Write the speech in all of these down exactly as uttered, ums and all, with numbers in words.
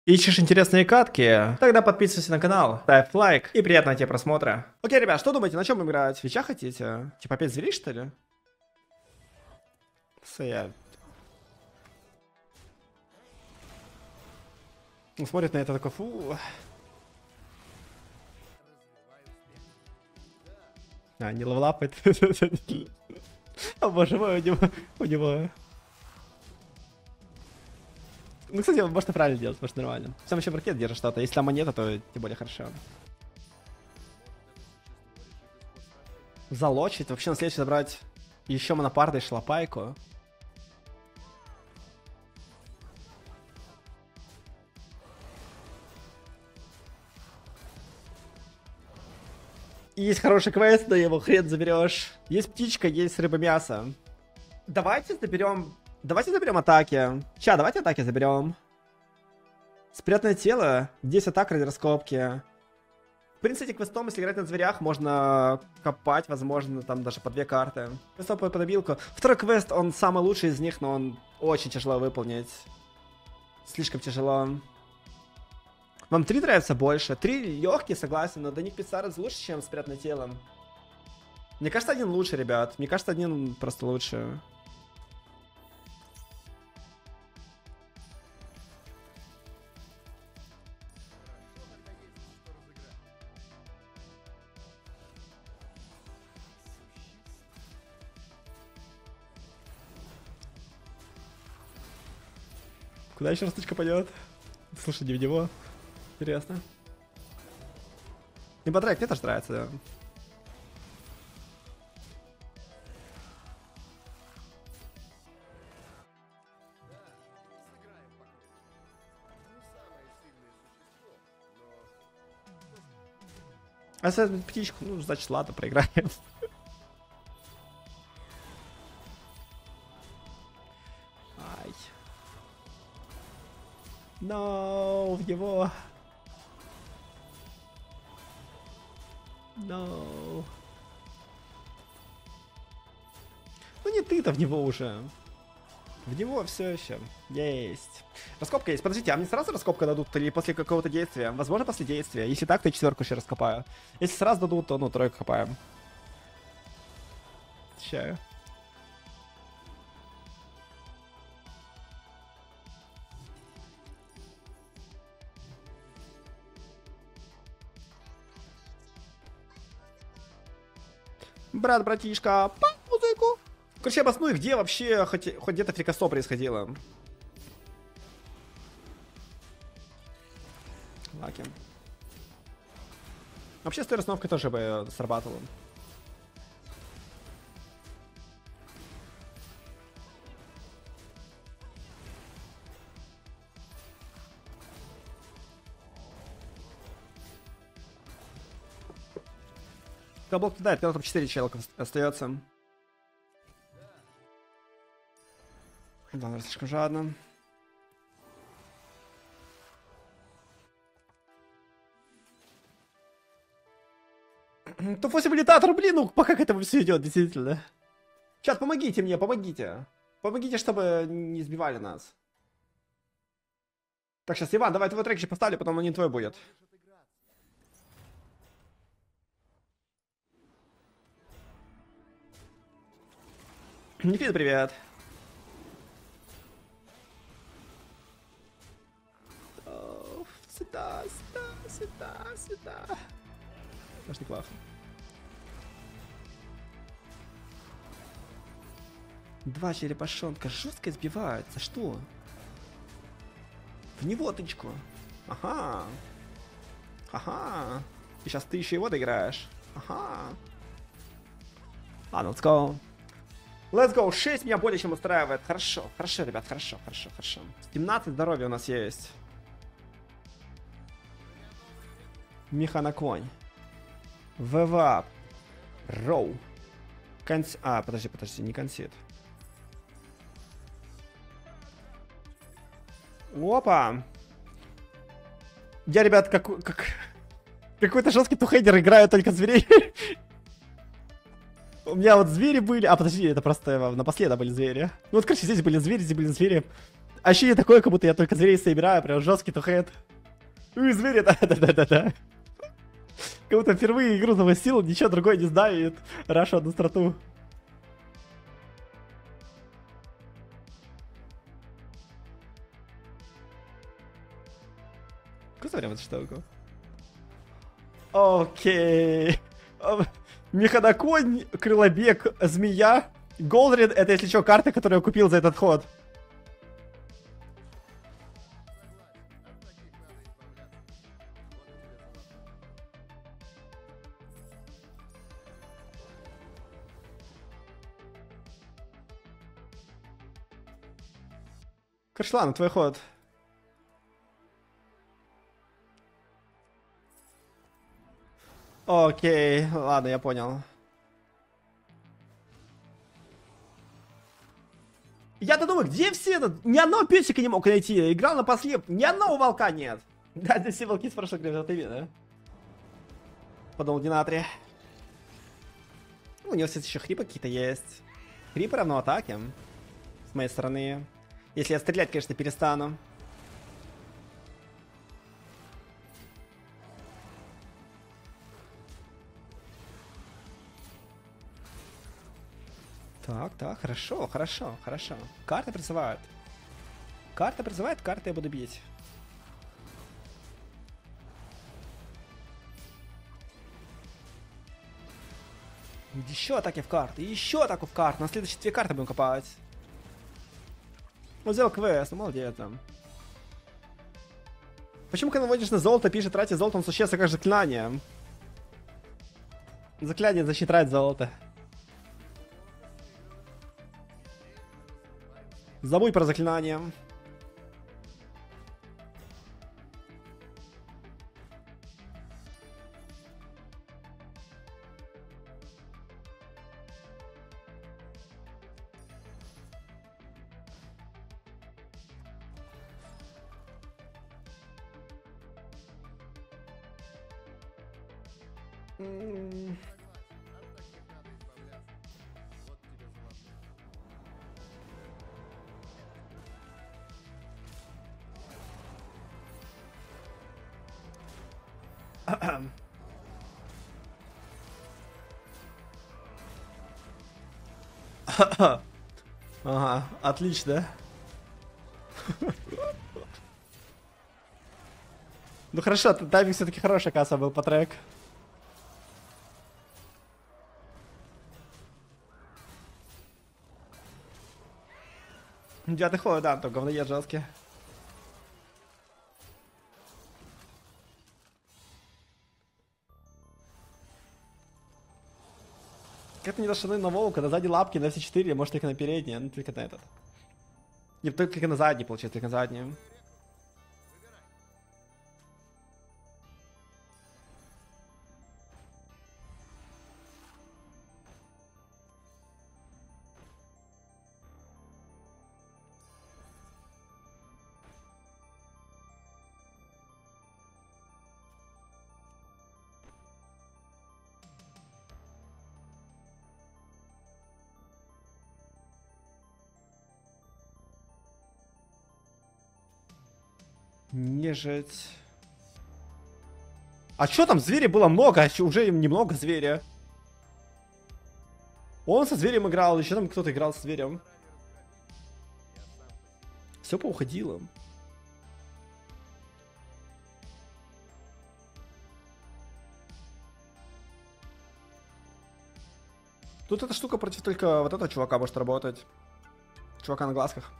Ищешь интересные катки? Тогда подписывайся на канал, ставь лайк и приятного тебе просмотра. Окей, ребят, что думаете, на чем играть? Свеча хотите? Типа опять зверей, что ли? Я... Он смотрит на это такой, фу. А, не левелапает. О боже мой, у него... У него... Ну, кстати, может и правильно делать, может нормально. Сам еще бракет держит что-то. Если там монета, то тем более хорошо. Залочить. Вообще на следующий забрать еще монопарда и шлапайку. Есть хороший квест, но его хрен заберешь. Есть птичка, есть рыба мясо. Давайте заберем... Давайте заберем атаки. Ща, давайте атаки заберем. Спрятанное тело. десять атак ради раскопки. В принципе, квестом, если играть на зверях, можно копать, возможно, там даже по две карты. Квестом по добилку. Второй квест, он самый лучший из них, но он очень тяжело выполнить. Слишком тяжело. Вам три нравится больше? Три легкие, согласен, но Даник Пиццарес лучше, чем спрятанное тело. Мне кажется, один лучше, ребят. Мне кажется, один просто лучше. Куда еще расточка пойдет? Слушай, не в него. Интересно. Либо трек, мне тоже нравится, да. А если птичку, ну, значит, ладно, проиграем. Ай. Но в него. No. Ну не ты-то в него уже. В него все еще есть. Раскопка есть. Подождите, а мне сразу раскопка дадут или после какого-то действия? Возможно, после действия. Если так, то я четверку еще раскопаю. Если сразу дадут, то ну тройку копаем. Чаю. Брат, братишка, по музыку. Короче, обосную, где вообще хоть, хоть где-то фрикасто происходило. Лаки. Вообще, с той расстановкой тоже бы срабатывало. Блок кидает, когда там четыре челка остается. Да, слишком жадно. топ восемь имитатор, блин, ну пока к этому все идет, действительно. Чат, помогите мне, помогите. Помогите, чтобы не сбивали нас. Так, сейчас, Иван, давай твой трек еще поставлю, потом он не твой будет. Никита, привет. О, сюда, сюда, сюда, сюда. Даже неплохо. Два черепашонка жестко избивают. За что? В него тычку. Ага. Ага. И сейчас ты еще его доиграешь. Ага. Ладно, let's go. Let's go, шесть меня более чем устраивает. Хорошо, хорошо, ребят, хорошо, хорошо, хорошо. семнадцать здоровья у нас есть. Меха на конь. Вэвап. Роу. Конс... А, подожди, подожди, не консит. Опа. Я, ребят, как... как... какой-то жесткий тухейдер, играю только зверей. У меня вот звери были... А, подожди, это просто напоследок были звери. Ну вот, короче, здесь были звери, здесь были звери. Ощущение такое, как будто я только зверей собираю, прям жесткий тухед. Ui, звери, да-да-да-да-да. Как будто впервые игру запустил, ничего другое не знаю, рашу одну страту. Посмотрим эту штуку. Окей. Механоконь, крылобег, змея. Голдрин — это, если что, карта, которую я купил за этот ход. Коршлан, твой ход. Окей, ладно, я понял. Я-то думаю, где все этот? Ни одного песика не мог найти. Играл на послеп, ни одного волка нет. Да, здесь все волки с прошлой игры, ты видно. Подумал Динатри. У него, кстати, еще хрипы какие-то есть. Хрипы равно атаке. С моей стороны. Если я стрелять, конечно, перестану. Так, так, хорошо, хорошо, хорошо. Карты призывают. Карта призывает, карты я буду бить. Еще атаки в карты, еще атаку в карты. На следующие две карты будем копать. Ну, взял квест, ну молодец там. Почему, когда наводишь на золото, пишет, тратить золото, он существенно как заклинание? Заклинание значит тратить золото. Забудь про заклинание. Ага, отлично. Ну хорошо, тайминг все-таки хороший, касса был по трек. Девятый ход, да, то говноед жесткий. Как-то не дошли на волка, на задние лапки, на все четыре, может только на передние, ну только на этот. Не, только на задний, получается, только на задний. Нежить. А чё там, зверей было много, а чё, уже им немного зверя. Он со зверем играл, еще там кто-то играл со зверем. Все поуходило. Тут эта штука против только вот этого чувака может работать. Чувака на глазках.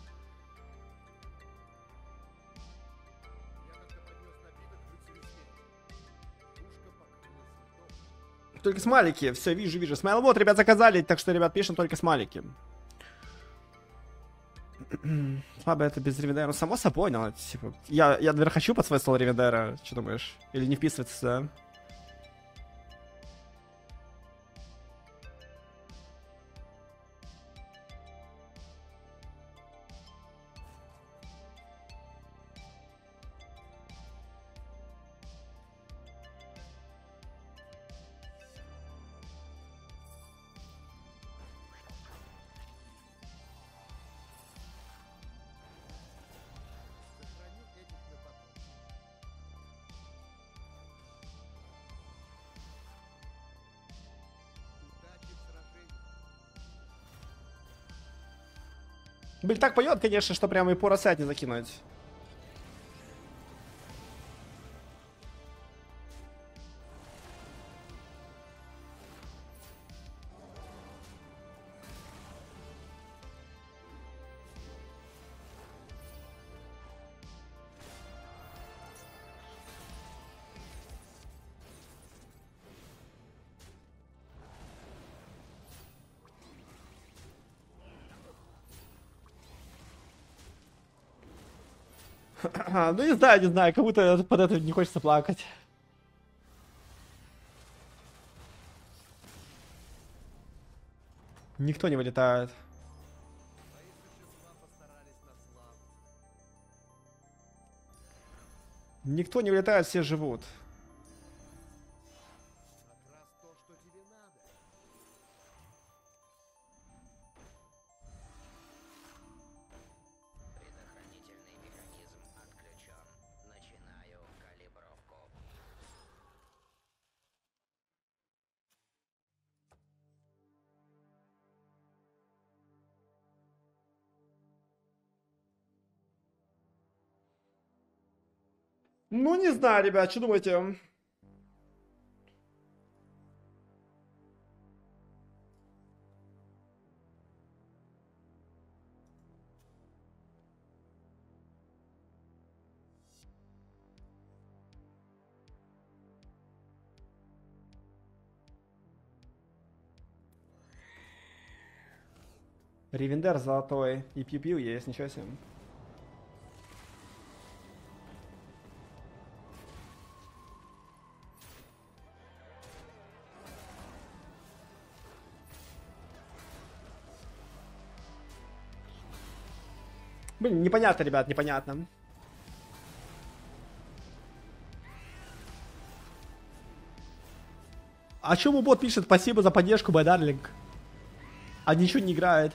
Только смайлики, все, вижу, вижу. Смайл, вот, ребят, заказали, так что, ребят, пишем только смайлики. Слабо это без ревендера. Ну, само собой, но, типа, я, я, наверное, хочу под свой стол ревендера. Что думаешь? Или не вписывается сюда? Блин, так поет, конечно, что прямо и по рассять не закинуть. Ну не знаю, не знаю, как будто под это не хочется плакать. Никто не вылетает. Никто не вылетает, все живут. Предохранительный механизм отключен. Начинаю калибровку. Ну не знаю, ребят, что думаете? Ревендер золотой. И пью-пью есть, ничего себе. Блин, непонятно, ребят, непонятно. А чему бот пишет спасибо за поддержку, байдарлинг? А ничего не играет.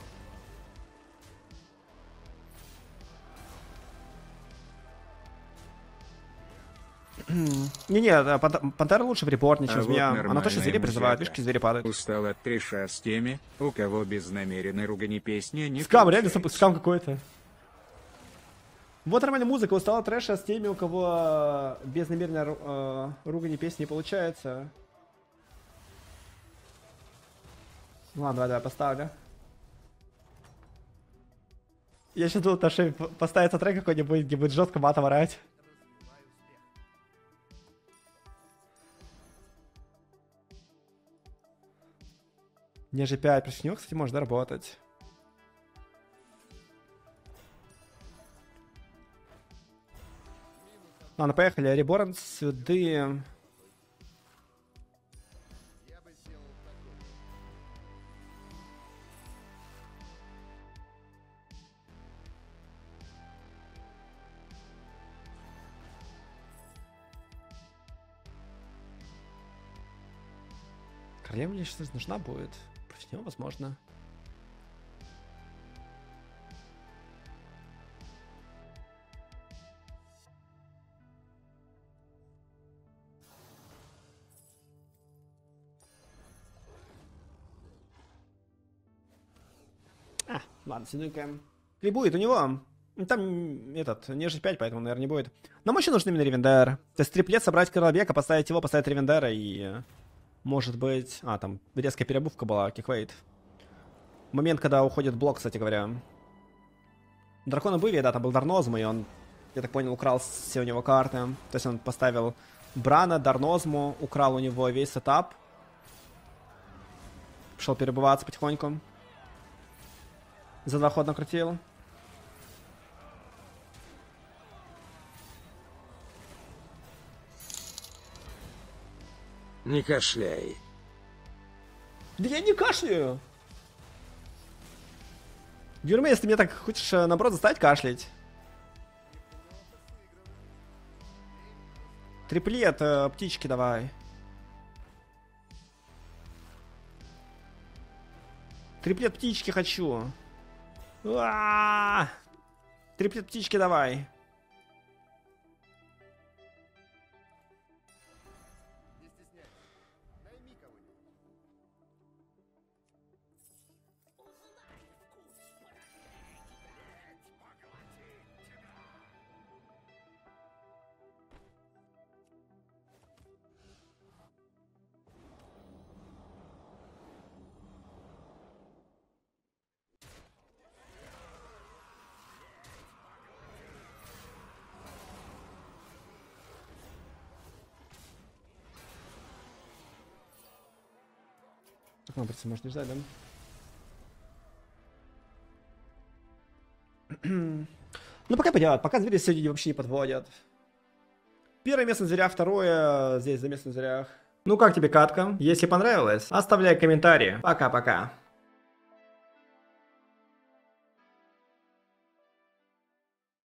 Не-не, Пантера лучше в репорт, чем А змея. вот Она точно зверей нормальная призывает, музяка. видишь, звери падают. Устал от трэша с теми, у кого без намеренной ругани песни не Скам, реально получается. скам какой-то. Вот нормальная музыка, устала трэша с теми, у кого без намеренной ру- э, ругани песни не получается. Ну ладно, давай, давай, поставлю. Я сейчас думал, что поставится трек какой-нибудь, где будет жестко матом орать. Ниже пять, против него, кстати, может работать. Ладно, поехали. Реборн сюда. Королева мне сейчас нужна будет. Против него, возможно. А, ладно, сидуем. Или будет у него. Там этот, нежить пять, поэтому, наверное, не будет. Нам еще нужен именно Ревендер. То есть триплет собрать Королбека, поставить его, поставить Ревендера и... Может быть... А, там резкая переобувка была, киквейт. Момент, когда уходит блок, кстати говоря. Драконы были, да, там был Дарнозм, и он, я так понял, украл все у него карты. То есть он поставил Брана, Дарнозму, украл у него весь сетап. Пошел перебываться потихоньку. За два хода накрутил. Не кашляй. Да я не кашляю! Дюрме, если ты мне так хочешь, наоборот, заставить кашлять. Триплет, э, птички давай. Триплет птички хочу. А-а-а! Триплет птички давай. Ну, просто можно ждать, да? Ну, пока пойдет. Пока звери сегодня вообще не подводят. Первое место на зверях, второе здесь за место на зверях. Ну, как тебе катка? Если понравилось, оставляй комментарии. Пока-пока.